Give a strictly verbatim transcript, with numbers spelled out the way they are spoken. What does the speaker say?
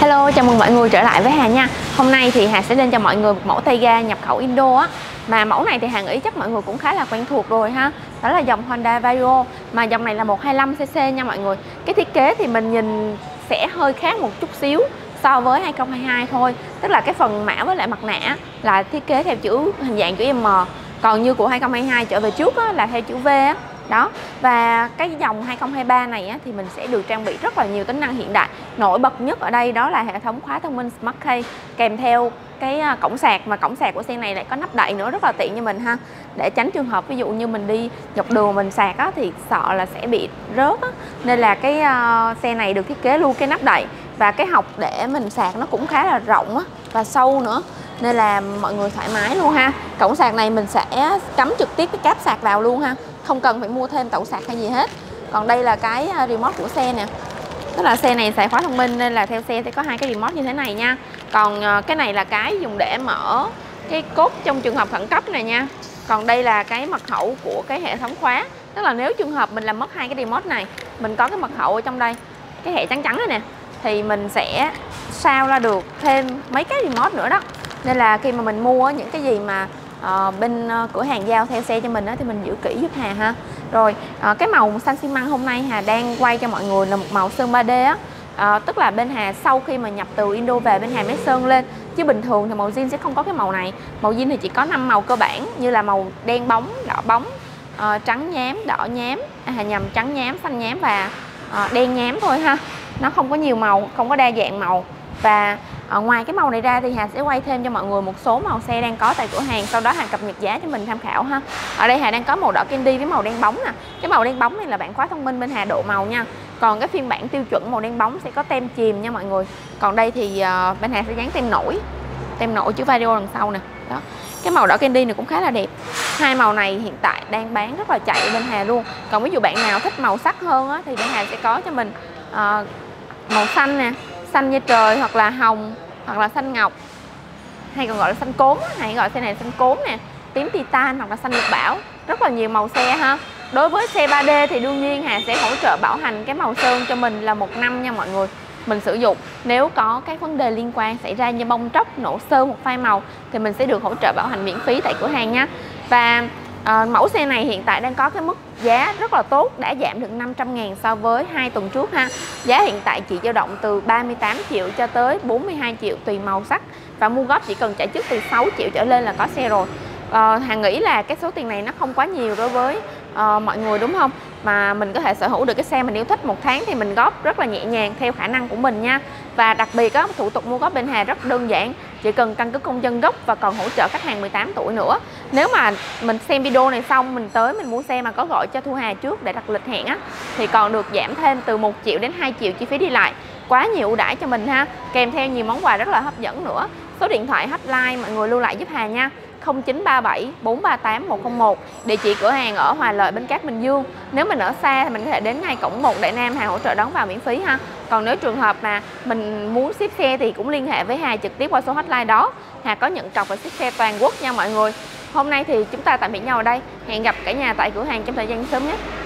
Hello, chào mừng mọi người trở lại với Hà nha. Hôm nay thì Hà sẽ lên cho mọi người một mẫu tay ga nhập khẩu Indo á. Mà mẫu này thì Hà nghĩ chắc mọi người cũng khá là quen thuộc rồi ha. Đó là dòng Honda Vario. Mà dòng này là một hai lăm xê xê nha mọi người. Cái thiết kế thì mình nhìn sẽ hơi khác một chút xíu so với hai không hai hai thôi. Tức là cái phần mã với lại mặt nạ là thiết kế theo chữ hình dạng chữ M. Còn như của hai không hai hai trở về trước á, là theo chữ V á. Đó, và cái dòng hai không hai ba này á, thì mình sẽ được trang bị rất là nhiều tính năng hiện đại. Nổi bật nhất ở đây đó là hệ thống khóa thông minh Smart Key kèm theo cái cổng sạc, mà cổng sạc của xe này lại có nắp đậy nữa, rất là tiện cho mình ha. Để tránh trường hợp ví dụ như mình đi dọc đường mình sạc á, thì sợ là sẽ bị rớt á. Nên là cái uh, xe này được thiết kế luôn cái nắp đậy, và cái hộc để mình sạc nó cũng khá là rộng á, và sâu nữa, nên là mọi người thoải mái luôn ha. Cổng sạc này mình sẽ cắm trực tiếp cái cáp sạc vào luôn ha, không cần phải mua thêm tẩu sạc hay gì hết. Còn đây là cái remote của xe nè, tức là xe này xài khóa thông minh nên là theo xe sẽ có hai cái remote như thế này nha. Còn cái này là cái dùng để mở cái cốt trong trường hợp khẩn cấp này nha. Còn đây là cái mật khẩu của cái hệ thống khóa, tức là nếu trường hợp mình làm mất hai cái remote này, mình có cái mật khẩu ở trong đây, cái hệ trắng trắng này nè, thì mình sẽ sao ra được thêm mấy cái remote nữa đó. Nên là khi mà mình mua những cái gì mà uh, bên uh, cửa hàng giao theo xe cho mình đó, thì mình giữ kỹ giúp Hà ha. Rồi uh, cái màu xanh xi măng hôm nay Hà đang quay cho mọi người là một màu sơn ba D á. Uh, tức là bên Hà sau khi mà nhập từ Indo về, bên Hà mới sơn lên, chứ bình thường thì màu zin sẽ không có cái màu này. Màu zin thì chỉ có năm màu cơ bản như là màu đen bóng, đỏ bóng, uh, trắng nhám, đỏ nhám, à, nhầm trắng nhám, xanh nhám và uh, đen nhám thôi ha. Nó không có nhiều màu, không có đa dạng màu. Và ở ngoài cái màu này ra thì Hà sẽ quay thêm cho mọi người một số màu xe đang có tại cửa hàng, sau đó Hà cập nhật giá cho mình tham khảo ha. Ở đây Hà đang có màu đỏ candy với màu đen bóng nè. Cái màu đen bóng này là bản khóa thông minh bên Hà độ màu nha. Còn cái phiên bản tiêu chuẩn màu đen bóng sẽ có tem chìm nha mọi người. Còn đây thì uh, bên Hà sẽ dán tem nổi, tem nổi chữ Vario đằng sau nè. Đó. Cái màu đỏ candy này cũng khá là đẹp. Hai màu này hiện tại đang bán rất là chạy bên Hà luôn. Còn ví dụ bạn nào thích màu sắc hơn á, thì bên Hà sẽ có cho mình uh, màu xanh nè, xanh như trời, hoặc là hồng, hoặc là xanh ngọc, hay còn gọi là xanh cốm, hay gọi xe này xanh cốm nè, tím titan, hoặc là xanh lục bảo. Rất là nhiều màu xe ha. Đối với xe ba D thì đương nhiên Hà sẽ hỗ trợ bảo hành cái màu sơn cho mình là một năm nha mọi người. Mình sử dụng nếu có các vấn đề liên quan xảy ra như bong tróc, nổ sơn hoặc phai màu thì mình sẽ được hỗ trợ bảo hành miễn phí tại cửa hàng nha. Và à, mẫu xe này hiện tại đang có cái mức giá rất là tốt, đã giảm được năm trăm ngàn so với hai tuần trước ha. Giá hiện tại chỉ dao động từ ba mươi tám triệu cho tới bốn mươi hai triệu tùy màu sắc. Và mua góp chỉ cần trả trước từ sáu triệu trở lên là có xe rồi. à, Hà nghĩ là cái số tiền này nó không quá nhiều đối với à, mọi người đúng không? Mà mình có thể sở hữu được cái xe mình yêu thích, một tháng thì mình góp rất là nhẹ nhàng theo khả năng của mình nha. Và đặc biệt á, thủ tục mua góp bên Hà rất đơn giản, chỉ cần căn cước công dân gốc và còn hỗ trợ khách hàng mười tám tuổi nữa. Nếu mà mình xem video này xong mình tới mình mua xe mà có gọi cho Thu Hà trước để đặt lịch hẹn á, thì còn được giảm thêm từ một triệu đến hai triệu chi phí đi lại. Quá nhiều ưu đãi cho mình ha, kèm theo nhiều món quà rất là hấp dẫn nữa. Số điện thoại hotline mọi người lưu lại giúp Hà nha, không chín ba bảy bốn ba tám một không một. Địa chỉ cửa hàng ở Hòa Lợi, Bến Cát, Bình Dương. Nếu mình ở xa thì mình có thể đến ngay cổng một Đại Nam, Hà hỗ trợ đón vào miễn phí ha. Còn nếu trường hợp mà mình muốn ship xe thì cũng liên hệ với Hà trực tiếp qua số hotline đó. Hà có nhận trọc và ship xe toàn quốc nha mọi người. Hôm nay thì chúng ta tạm biệt nhau ở đây. Hẹn gặp cả nhà tại cửa hàng trong thời gian sớm nhất.